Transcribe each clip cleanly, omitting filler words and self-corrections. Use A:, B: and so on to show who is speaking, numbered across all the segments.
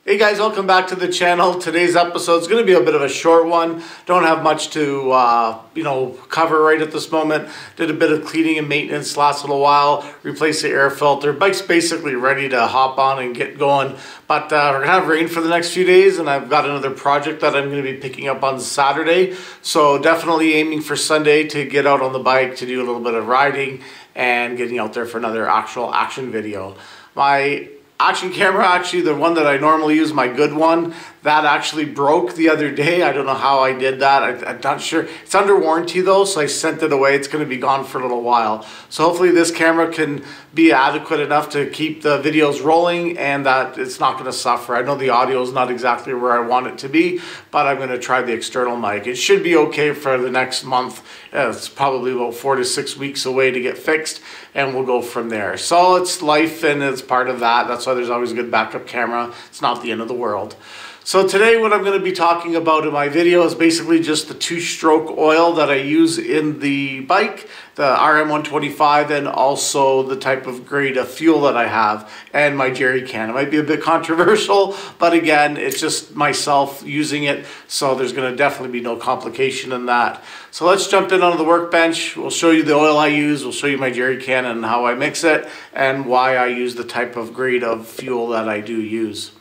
A: Hey guys, welcome back to the channel. Today's episode is going to be a bit of a short one. Don't have much to cover right at this moment. Did a bit of cleaning and maintenance last little while. Replaced the air filter. Bike's basically ready to hop on and get going. But we're going to have rain for the next few days, and I've got another project that I'm going to be picking up on Saturday. So definitely aiming for Sunday to get out on the bike to do a little bit of riding and getting out there for another actual action video. My action camera, actually the one that I normally use, my good one, that actually broke the other day. I don't know how I did that. I'm not sure. It's under warranty though, so I sent it away. It's going to be gone for a little while. So hopefully this camera can be adequate enough to keep the videos rolling and that it's not going to suffer. I know the audio is not exactly where I want it to be, but I'm going to try the external mic. It should be okay for the next month. It's probably about 4 to 6 weeks away to get fixed, and we'll go from there. So it's life and it's part of that. That's why there's always a good backup camera. It's not the end of the world. So today what I'm going to be talking about in my video is basically just the two-stroke oil that I use in the bike, the RM125, and also the type of grade of fuel that I have, and my jerry can. It might be a bit controversial, but again, it's just myself using it, so there's going to definitely be no complication in that. So let's jump in onto the workbench. We'll show you the oil I use, we'll show you my jerry can and how I mix it, and why I use the type of grade of fuel that I do use.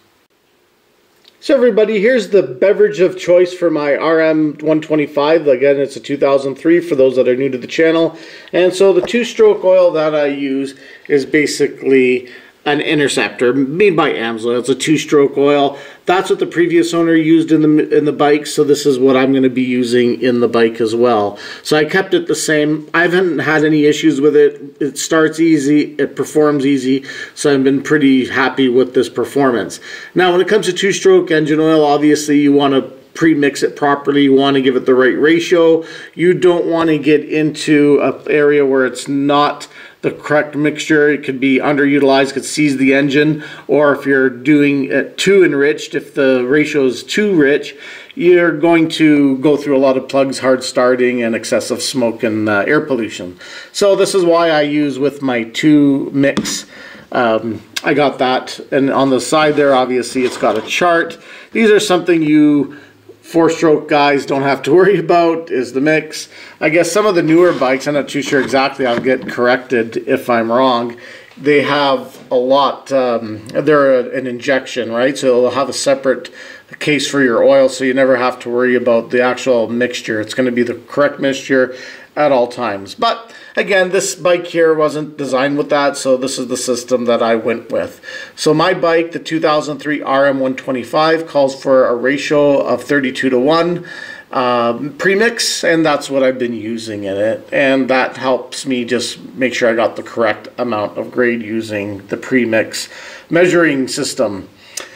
A: So everybody, here's the beverage of choice for my RM125. Again, it's a 2003 for those that are new to the channel. And so the two-stroke oil that I use is basically an Interceptor made by Amsoil. It's a two-stroke oil. That's what the previous owner used in the bike, so this is what I'm going to be using in the bike as well. So I kept it the same. I haven't had any issues with it. It starts easy, it performs easy, so I've been pretty happy with this performance. Now when it comes to two-stroke engine oil, obviously you want to pre-mix it properly. You want to give it the right ratio. You don't want to get into an area where it's not the correct mixture. It could be underutilized, could seize the engine, or if you're doing it too enriched, if the ratio is too rich, you're going to go through a lot of plugs, hard starting, and excessive smoke and air pollution. So this is why I use with my two mix. I got that, and on the side there, obviously, it's got a chart. These are something you four-stroke guys don't have to worry about, is the mix. I guess some of the newer bikes, I'm not too sure exactly, I'll get corrected if I'm wrong, they have a lot, they're an injection, right? So they'll have a separate case for your oil, so you never have to worry about the actual mixture. It's going to be the correct mixture at all times. But again, this bike here wasn't designed with that, so this is the system that I went with. So my bike, the 2003 RM125, calls for a ratio of 32:1 premix, and that's what I've been using in it. And that helps me just make sure I got the correct amount of grade using the premix measuring system.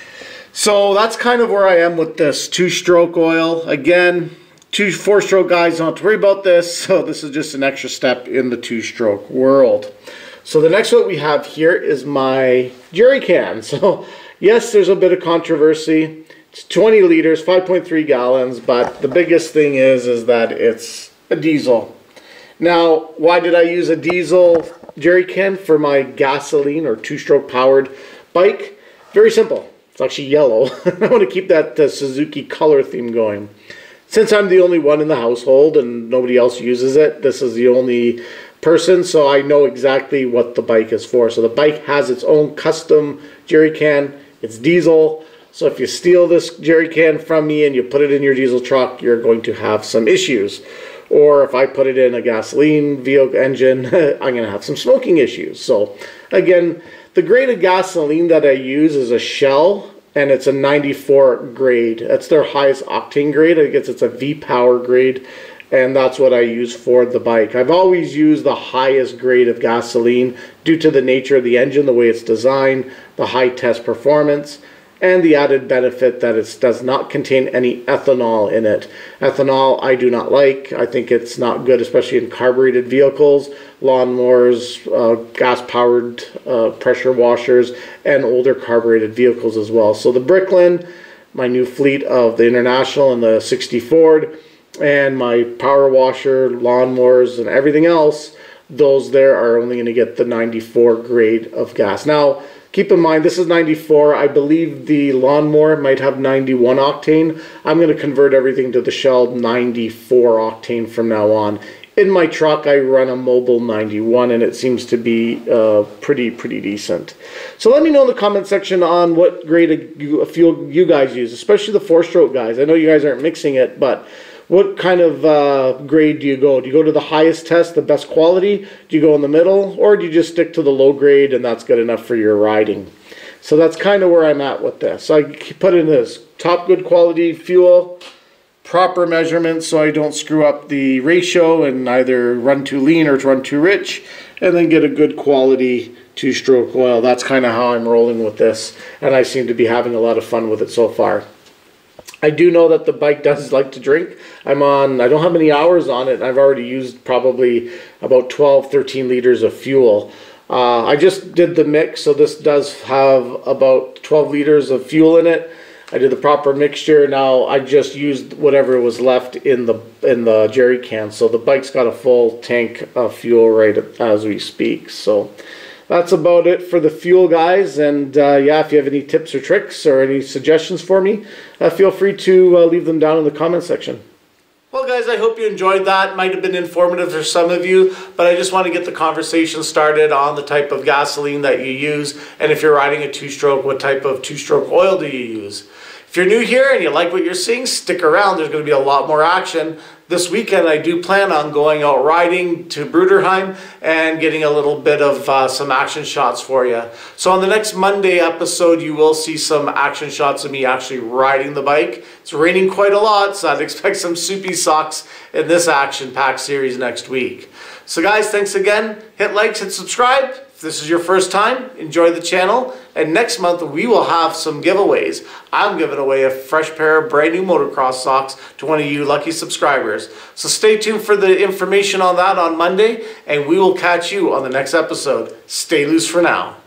A: So that's kind of where I am with this two-stroke oil. Again, four-stroke guys don't have to worry about this, so this is just an extra step in the two-stroke world. So the next one we have here is my jerry can. So yes, there's a bit of controversy. It's 20 liters, 5.3 gallons, but the biggest thing is that it's a diesel. Now, why did I use a diesel jerry can for my gasoline or two-stroke powered bike? Very simple. It's actually yellow. I want to keep that Suzuki color theme going. Since I'm the only one in the household and nobody else uses it, this is the only person, so I know exactly what the bike is for. So the bike has its own custom jerry can. It's diesel. So if you steal this jerry can from me and you put it in your diesel truck, you're going to have some issues. Or if I put it in a gasoline vehicle engine, I'm going to have some smoking issues. So again, the grade of gasoline that I use is a Shell, and it's a 94 grade. That's their highest octane grade. I guess it's a V-Power grade, and that's what I use for the bike. I've always used the highest grade of gasoline due to the nature of the engine, the way it's designed, the high test performance, and the added benefit that it does not contain any ethanol in it. Ethanol I do not like. I think it's not good, especially in carbureted vehicles, lawnmowers, gas-powered pressure washers, and older carbureted vehicles as well. So the Bricklin, my new fleet of the International and the 60 Ford, and my power washer, lawnmowers, and everything else, those there are only going to get the 94 grade of gas. Now, Keep in mind, this is 94. I believe the lawnmower might have 91 octane. I'm going to convert everything to the Shell 94 octane from now on. In my truck, I run a Mobil 91, and it seems to be pretty decent. So let me know in the comment section on what grade of fuel you guys use, especially the 4-stroke guys. I know you guys aren't mixing it, but what kind of grade do you go? Do you go to the highest test, the best quality? Do you go in the middle? Or do you just stick to the low grade and that's good enough for your riding? So that's kind of where I'm at with this. So I put in this top good quality fuel, proper measurements so I don't screw up the ratio and either run too lean or run too rich, and then get a good quality 2-stroke oil. That's kind of how I'm rolling with this, and I seem to be having a lot of fun with it so far. I do know that the bike does like to drink. I don't have many hours on it. I've already used probably about 12-13 liters of fuel. I just did the mix, so this does have about 12 liters of fuel in it. I did the proper mixture. Now I just used whatever was left in the jerry can. So the bike's got a full tank of fuel right as we speak. So that's about it for the fuel, guys. And yeah, if you have any tips or tricks or any suggestions for me, feel free to leave them down in the comment section. Well, guys, I hope you enjoyed that. Might have been informative for some of you, but I just want to get the conversation started on the type of gasoline that you use, and if you're riding a 2-stroke, what type of 2-stroke oil do you use? If you're new here and you like what you're seeing, stick around. There's going to be a lot more action. This weekend, I do plan on going out riding to Bruderheim and getting a little bit of some action shots for you. So on the next Monday episode, you will see some action shots of me actually riding the bike. It's raining quite a lot, so I'd expect some soupy socks in this action-packed series next week. So guys, thanks again. Hit likes and subscribe. If this is your first time, enjoy the channel. And next month, we will have some giveaways. I'm giving away a fresh pair of brand new motocross socks to one of you lucky subscribers. So stay tuned for the information on that on Monday, and we will catch you on the next episode. Stay loose for now.